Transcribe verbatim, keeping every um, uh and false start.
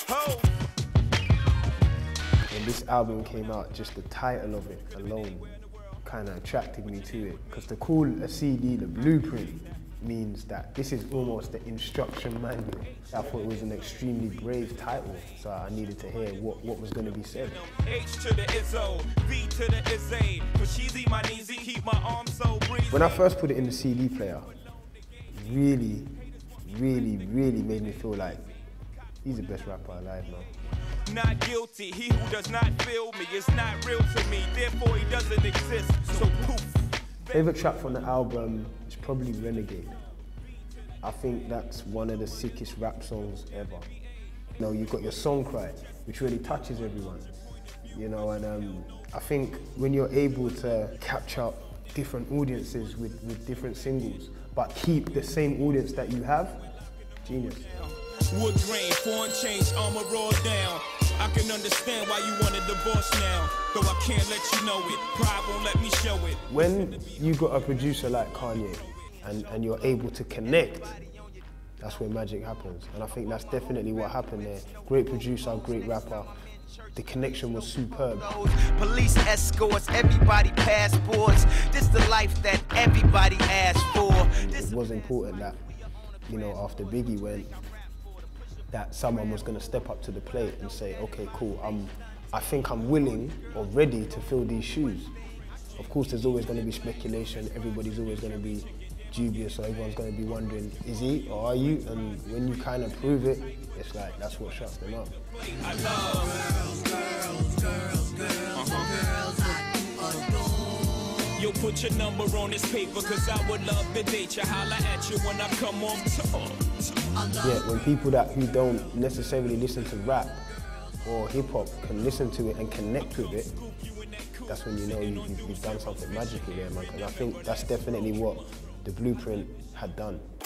When this album came out, just the title of it alone kind of attracted me to it. Because to call a C D the blueprint means that this is almost the instruction manual. I thought it was an extremely brave title, so I needed to hear what, what was going to be said. H to the Izzo, V to the Izzy, cause she's my knees, keep my arms so breezy. When I first put it in the C D player, really, really, really made me feel like he's the best rapper alive now. Not guilty, he who does not feel me is not real to me, therefore he doesn't exist, so poof. Favorite track from the album is probably Renegade. I think that's one of the sickest rap songs ever. You know, you've got your song Cry, which really touches everyone. You know, and um, I think when you're able to capture different audiences with, with different singles, but keep the same audience that you have, genius. Wood grain, foreign change, armor roll down. I can understand why you want a divorce now, though I can't let you know it. Pride won't let me show it. When you got a producer like Kanye and, and you're able to connect, that's where magic happens. And I think that's definitely what happened there. Great producer, great rapper. The connection was superb. Police escorts, everybody passports. This the life that everybody asked for. It was important that, you know, after Biggie went, that someone was going to step up to the plate and say, okay, cool, I'm, I think I'm willing or ready to fill these shoes. Of course, there's always going to be speculation. Everybody's always going to be dubious, so everyone's going to be wondering, is he or are you? And when you kind of prove it, it's like, that's what shuts them up. I love girls, girls, girls, girls, uh-huh. girls. You'll put your number on this paper, cause I would love to date you. Holla at you when I come on tour. Yeah, when people that who don't necessarily listen to rap or hip hop can listen to it and connect with it, that's when you know you, you've done something magical there, man. And I think that's definitely what the blueprint had done.